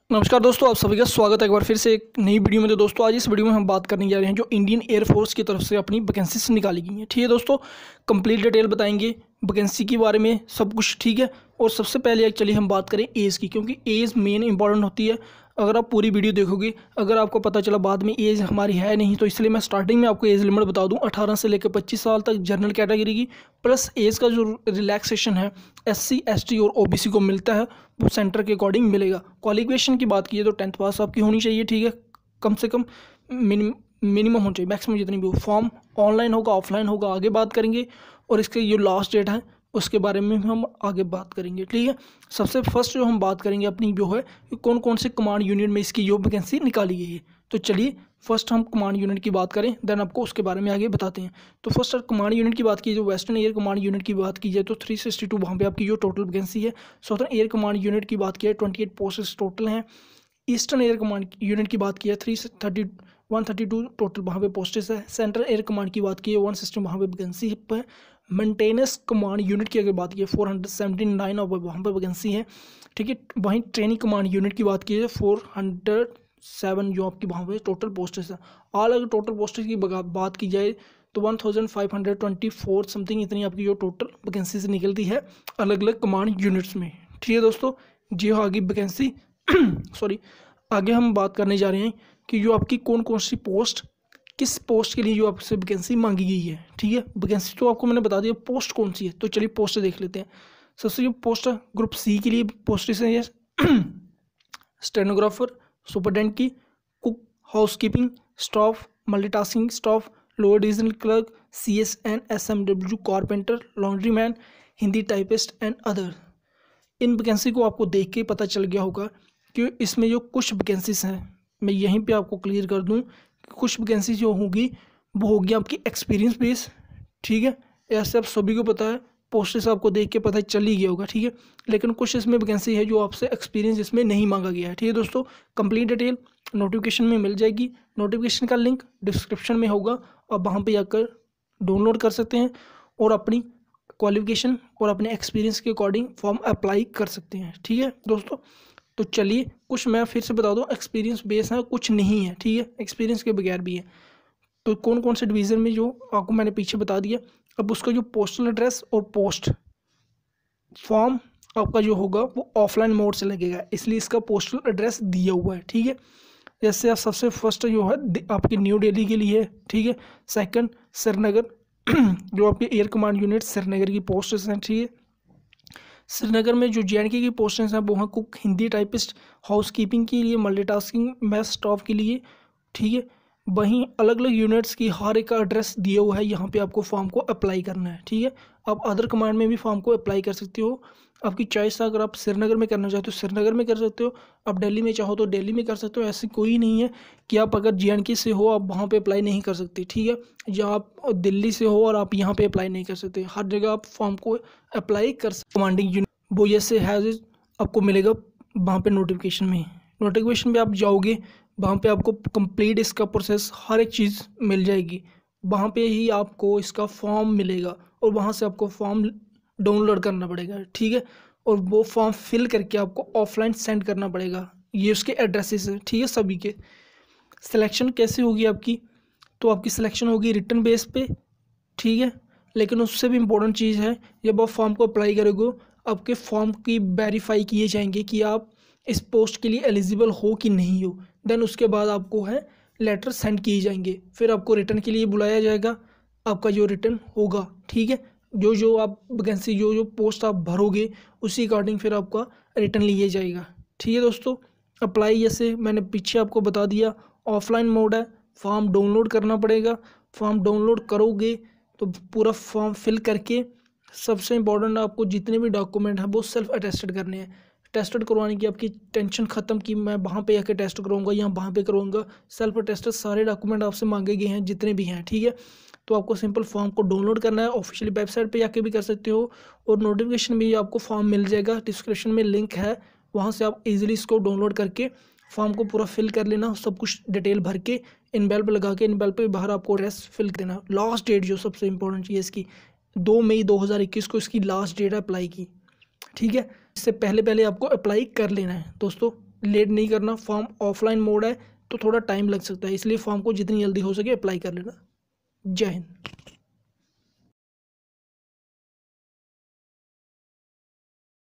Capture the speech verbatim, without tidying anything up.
नमस्कार दोस्तों, आप सभी का स्वागत है एक बार फिर से एक नई वीडियो में। तो दोस्तों आज इस वीडियो में हम बात करने जा रहे हैं जो इंडियन एयरफोर्स की तरफ से अपनी वैकेंसीज निकाली गई हैं। ठीक है दोस्तों, कंप्लीट डिटेल बताएंगे वैकेंसी के बारे में सब कुछ। ठीक है, और सबसे पहले चलिए हम बात करें एज की, क्योंकि एज मेन इंपॉर्टेंट होती है। अगर आप पूरी वीडियो देखोगे, अगर आपको पता चला बाद में एज हमारी है नहीं, तो इसलिए मैं स्टार्टिंग में आपको एज लिमिट बता दूं अठारह से लेकर पच्चीस साल तक जनरल कैटेगरी की। प्लस एज का जो रिलैक्सेशन है एस सी एस टी और ओ बी सी को मिलता है वो सेंटर के अकॉर्डिंग मिलेगा। क्वालिफिकेशन की बात की तो टेंथ पास आपकी होनी चाहिए। ठीक है, कम से कम मिनिमम मिनिमम होनी चाहिए, मैक्सिमम जितनी भी हो। फॉर्म ऑनलाइन होगा ऑफलाइन होगा आगे बात करेंगे, और इसके जो लास्ट डेट है उसके बारे में हम आगे बात करेंगे। ठीक है, सबसे फर्स्ट जो हम बात करेंगे अपनी जो है कि कौन कौन से कमांड यूनिट में इसकी जो वैकेंसी निकाली गई है। तो चलिए फर्स्ट हम कमांड यूनिट की बात करें, देन आपको उसके बारे में आगे बताते हैं। तो फर्स्ट कमांड यूनिट की बात की, जो वेस्टर्न एयर कमांड यूनिट की बात की जाए तो थ्री सिक्सटी टू वहाँ पर आपकी जो टोटल वैकेंसी है। साउथर्न एयर कमांड यूनिट की बात की है ट्वेंटी एट पोस्ट टोटल हैं। ईस्टर्न एयर कमांड यूनिट की बात की है three thirty one thirty two total वहाँ पे पोस्टेस है। सेंट्रल एयर कमांड की बात की है वन सिस्टम वहाँ पे वैकेंसी है। मेंटेनेंस कमांड यूनिट की अगर बात की है फोर हंड्रेड सेवेंटी नाइन और वहाँ पे वैकेंसी है। ठीक है, वहीं ट्रेनिंग कमांड यूनिट की बात की है फोर हंड्रेड सेवन जो आपकी वहाँ पे टोटल पोस्टेस है। ऑल अगर टोटल पोस्टेस की बात की जाए तो one thousand five hundred twenty four something इतनी आपकी जो टोटल वैकेंसी से निकलती है अलग अलग कमांड यूनिट्स में। ठीक है दोस्तों, जी हाँ, आगे वैकेंसी सॉरी आगे हम बात करने जा रहे हैं कि जो आपकी कौन कौन सी पोस्ट किस पोस्ट के लिए जो आपसे वैकेंसी मांगी गई है। ठीक है, वैकेंसी तो आपको मैंने बता दिया, पोस्ट कौन सी है तो चलिए पोस्ट देख लेते हैं। सबसे जो पोस्ट है ग्रुप सी के लिए पोस्ट है स्टेनोग्राफर, सुपरडेंट की, cook, housekeeping staff, multitasking staff, lower divisional clerk, C S N, S M W, carpenter, laundry man, Hindi typist and other. इन वैकेंसी को आपको देख के पता चल गया होगा कि इसमें जो कुछ वैकेंसीज हैं मैं यहीं पे आपको क्लियर कर दूं कि कुछ वैकेंसी जो होगी वो होगी आपकी एक्सपीरियंस बेस। ठीक है, ऐसे आप सभी को पता है, पोस्ट से आपको देख के पता चल ही गया होगा। ठीक है, लेकिन कुछ इसमें वैकेंसी है जो आपसे एक्सपीरियंस इसमें नहीं मांगा गया है। ठीक है दोस्तों, कंप्लीट डिटेल नोटिफिकेशन में मिल जाएगी। नोटिफिकेशन का लिंक डिस्क्रिप्शन में होगा, आप वहाँ पर जाकर डाउनलोड कर सकते हैं और अपनी क्वालिफिकेशन और अपने एक्सपीरियंस के अकॉर्डिंग फॉर्म अप्लाई कर सकते हैं। ठीक है दोस्तों, तो चलिए कुछ मैं फिर से बता दूं, एक्सपीरियंस बेस है कुछ नहीं है। ठीक है, एक्सपीरियंस के बगैर भी है। तो कौन कौन से डिवीज़न में जो आपको मैंने पीछे बता दिया, अब उसका जो पोस्टल एड्रेस और पोस्ट फॉर्म आपका जो होगा वो ऑफलाइन मोड से लगेगा, इसलिए इसका पोस्टल एड्रेस दिया हुआ है। ठीक है, जैसे आप सबसे फर्स्ट जो है आपकी न्यू दिल्ली के लिए है। ठीक है, सेकंड श्रीनगर जो आपके एयर कमांड यूनिट श्रीनगर की पोस्ट्स हैं। ठीक है, श्रीनगर में जो जे एंड के की पोस्टें हैं वो हैं कुक, हिंदी टाइपिस्ट, हाउसकीपिंग के लिए, मल्टीटास्किंग मैथ स्टाफ के लिए। ठीक है, वहीं अलग अलग यूनिट्स की हर एक का एड्रेस दिया हुआ है, यहाँ पे आपको फॉर्म को अप्लाई करना है। ठीक है, आप अदर कमांड में भी फॉर्म को अप्लाई कर सकते हो, आपकी चॉइस है। अगर आप श्रीनगर में करना चाहते हो श्रीनगर में कर सकते हो, आप दिल्ली में चाहो तो दिल्ली में कर सकते हो। ऐसी कोई नहीं है कि आप अगर जे एंड के से हो आप वहाँ पे अप्लाई नहीं कर सकते। ठीक है, या आप दिल्ली से हो और आप यहाँ पे अप्लाई नहीं कर सकते, हर जगह आप फॉर्म को अप्लाई कर सकते। कमांडिंग यूनिट वो जैसे हैज आपको मिलेगा वहाँ पे नोटिफिकेशन में। नोटिफिकेशन पे आप जाओगे वहाँ पे आपको कंप्लीट इसका प्रोसेस हर एक चीज़ मिल जाएगी, वहाँ पे ही आपको इसका फॉर्म मिलेगा और वहाँ से आपको फॉर्म डाउनलोड करना पड़ेगा। ठीक है, और वो फॉर्म फिल करके आपको ऑफलाइन सेंड करना पड़ेगा, ये उसके एड्रेसेस है। ठीक है, सभी के सिलेक्शन कैसे होगी आपकी, तो आपकी सिलेक्शन होगी रिटन बेस पे। ठीक है, लेकिन उससे भी इम्पोर्टेंट चीज़ है, जब आप फॉर्म को अप्लाई करोगे आपके फॉर्म की वेरीफाई किए जाएंगे कि आप इस पोस्ट के लिए एलिजिबल हो कि नहीं हो। देन उसके बाद आपको है लेटर सेंड किए जाएंगे, फिर आपको रिटर्न के लिए बुलाया जाएगा, आपका जो रिटर्न होगा। ठीक है, जो जो आप वैकेंसी जो जो पोस्ट आप भरोगे उसी अकॉर्डिंग फिर आपका रिटर्न लिया जाएगा। ठीक है दोस्तों, अप्लाई जैसे मैंने पीछे आपको बता दिया ऑफलाइन मोड है, फॉर्म डाउनलोड करना पड़ेगा। फॉर्म डाउनलोड करोगे तो पूरा फॉर्म फिल करके सबसे इम्पोर्टेंट आपको जितने भी डॉक्यूमेंट हैं वो सेल्फ अटेस्टेड करने हैं। टेस्टेड करवाने की आपकी टेंशन खत्म कि मैं वहाँ पे आके टेस्ट कराऊंगा या वहाँ पे कराऊंगा, सेल्फ अटेस्टेड सारे डॉक्यूमेंट आपसे मांगे गए हैं जितने भी हैं। ठीक है, तो आपको सिंपल फॉर्म को डाउनलोड करना है, ऑफिशियल वेबसाइट पे जाके भी कर सकते हो और नोटिफिकेशन में आपको फॉर्म मिल जाएगा, डिस्क्रिप्शन में लिंक है, वहाँ से आप इजीली इसको डाउनलोड करके फॉर्म को पूरा फिल कर लेना, सब कुछ डिटेल भर के इनवेल्प लगा के इनवेल्प पे बाहर आपको एड्रेस फिल कर देना। लास्ट डेट जो सबसे इंपॉर्टेंट चीज़ इसकी दो मई दो हज़ार इक्कीस को इसकी लास्ट डेट है अप्लाई की। ठीक है, इससे पहले पहले आपको अप्लाई कर लेना है दोस्तों, लेट नहीं करना। फॉर्म ऑफलाइन मोड है तो थोड़ा टाइम लग सकता है, इसलिए फॉर्म को जितनी जल्दी हो सके अप्लाई कर लेना। जय हिंद।